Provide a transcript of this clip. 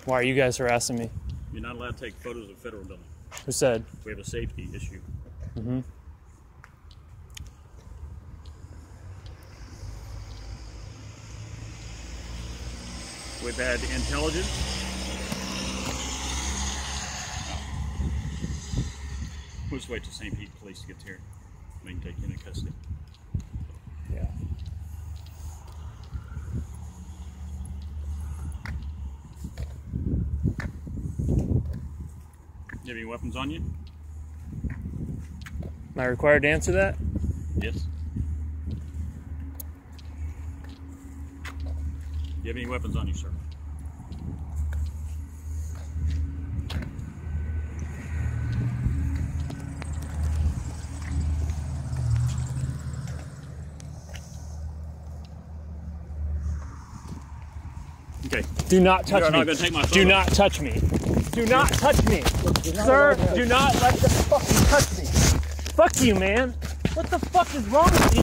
Why are you guys harassing me? You're not allowed to take photos of federal building. Who said? We have a safety issue. Mm-hmm. We've had intelligence. We'll just wait till St. Pete Police gets here. We can take you into custody. Yeah. You have any weapons on you? Am I required to answer that? Yes. You have any weapons on you, sir? Okay. Do not touch me. You're not going to take my photo. Do not touch me. Do not touch me. Sir, do not let them fucking touch me. Fuck you, man. What the fuck is wrong with you?